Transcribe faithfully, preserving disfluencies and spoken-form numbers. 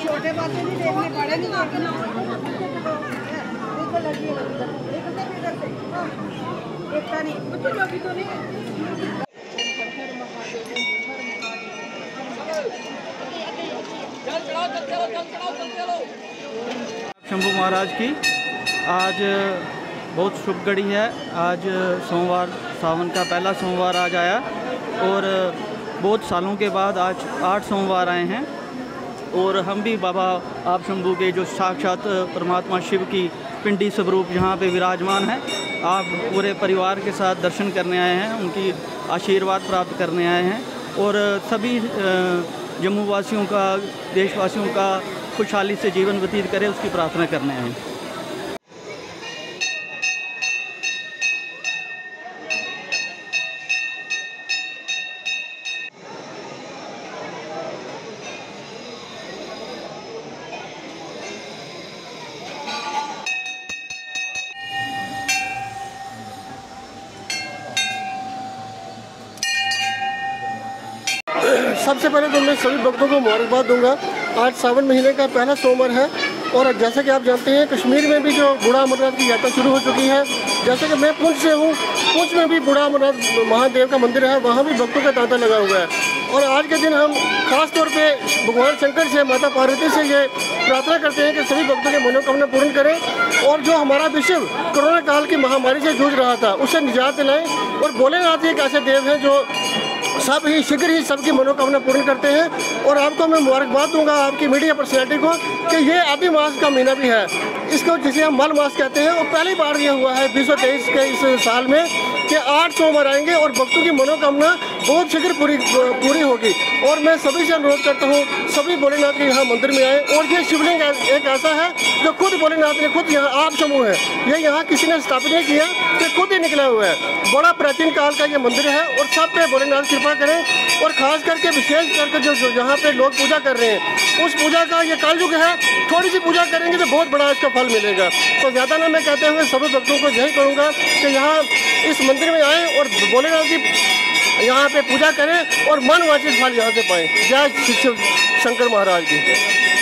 छोटे बच्चे भी देखने पड़ेंगे शंभू महाराज की आज बहुत शुभ घड़ी है। आज सोमवार, सावन का पहला सोमवार आज आया और बहुत सालों के बाद आज आठ सोमवार आए हैं। और हम भी बाबा आप शंभू के जो साक्षात परमात्मा शिव की पिंडी स्वरूप यहाँ पे विराजमान है, आप पूरे परिवार के साथ दर्शन करने आए हैं, उनकी आशीर्वाद प्राप्त करने आए हैं और सभी जम्मू वासियों का, देशवासियों का खुशहाली से जीवन व्यतीत करें उसकी प्रार्थना करने आए हैं। सबसे पहले तो मैं सभी भक्तों को मुबारकबाद दूंगा। आज सावन महीने का पहला सोमवार है और जैसा कि आप जानते हैं कश्मीर में भी जो बूढ़ा अमरनाथ की यात्रा शुरू हो चुकी है। जैसे कि मैं पुंछ से हूँ, पुंछ में भी बूढ़ा अमरनाथ महादेव का मंदिर है, वहाँ भी भक्तों का तांता लगा हुआ है। और आज के दिन हम खास तौर पे भगवान शंकर से, माता पार्वती से ये प्रार्थना करते हैं कि सभी भक्तों के मनोकामना पूर्ण करें और जो हमारा विश्व कोरोना काल की महामारी से जूझ रहा था उससे निजात दिलाएं। और भोलेनाथ एक ऐसे देव हैं जो सब ही शीघ्र ही सबकी मनोकामना पूर्ण करते हैं। और आपको मैं मुबारकबाद दूंगा आपकी मीडिया पर्सनैलिटी को कि ये आदि मास का महीना भी है, इसको जिसे हम मल मास कहते हैं, वो पहली बार ये हुआ है बीस सौ तेईस के इस साल में कि आठ सोमवार आएंगे और भक्तों की मनोकामना बहुत शीघ्र पूरी पूरी होगी। और मैं सभी से अनुरोध करता हूँ सभी भोलेनाथ के यहाँ मंदिर में आए। और ये शिवलिंग एक ऐसा है जो खुद भोलेनाथ ने खुद यहाँ आप शंभू है, ये यहाँ किसी ने स्थापित नहीं किया, ये खुद ही निकला हुआ है। बड़ा प्राचीन काल का ये मंदिर है और सब पे भोलेनाथ कृपा करें। और खास करके विशेष करके जो यहाँ पे लोग पूजा कर रहे हैं उस पूजा का ये कलयुग है, थोड़ी सी पूजा करेंगे तो बहुत बड़ा इसका फल मिलेगा। तो ज़्यादा ना मैं कहते हुए सभी भक्तों को यही करूँगा कि यहाँ इस मंदिर में आएँ और भोलेनाथ की यहाँ पे पूजा करें और मन वांछित फल यहाँ से पाएँ। जय शिव शंकर महाराज की।